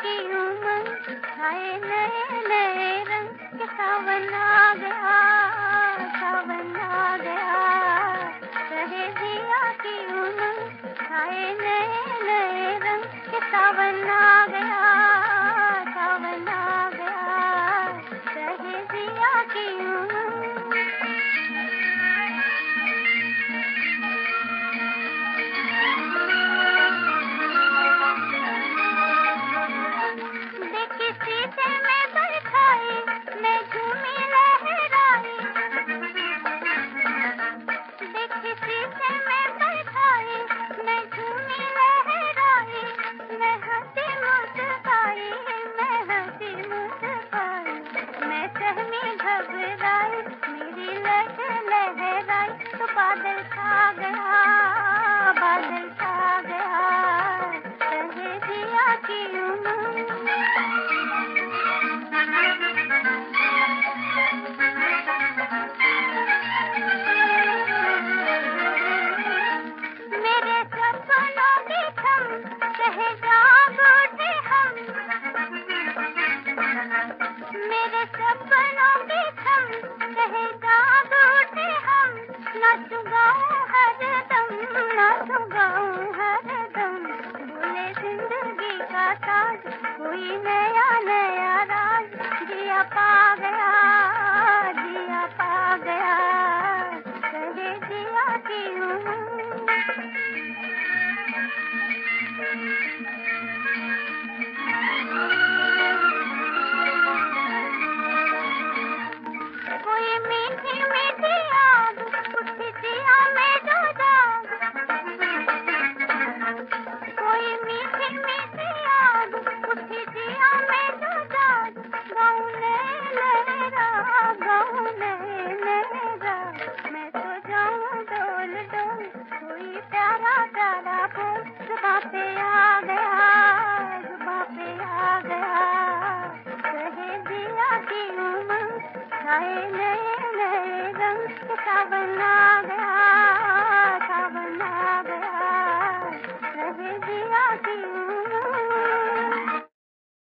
की उमंग, हाय नए नए रंग के सावन आ गया, सावन आ गया। रहे जिया की उमंग, हाय नए नए रंग के सावन आ गया, सावन आ गया। रहे जिया की उमंग। किसी से मैं बरखाई, मैं झूमी लहराई, किसी से मैं बरखाई, मैं झूमी लहराई, मैं हंसी मुस्काई, मैं हंसी मुस्काई, मैं सहमी घबराई, मेरी लट लहराई तो बादल छा गया, बादल छा गया। रहे जिया की उमंग। मेरे सपनों की थम कहे जाग उठे हम, मेरे सपनों की थम कहे जाग उठे हम। नाच गाऊं हरदम, नाच गाऊं हरदम, बोले जिंदगी का ताज कोई नया नया राज। जिया पा गया, जिया पा गया। रहे जिया की उमंग। कोई मीठी मीठी याद उठी जिया में जो जाग, कोई मीठी मीठी याद उठी जिया में जो जाग। गाऊं नए नए राग, गाऊं नए नए राग, मैं तो जाऊं डोल डोल, कोई प्यारा प्यारा बोल जुबां पे आ गया, जुबां पे आ गया। रहे जिया की उमंग, हाय नए नए रंग के सावन आ गया।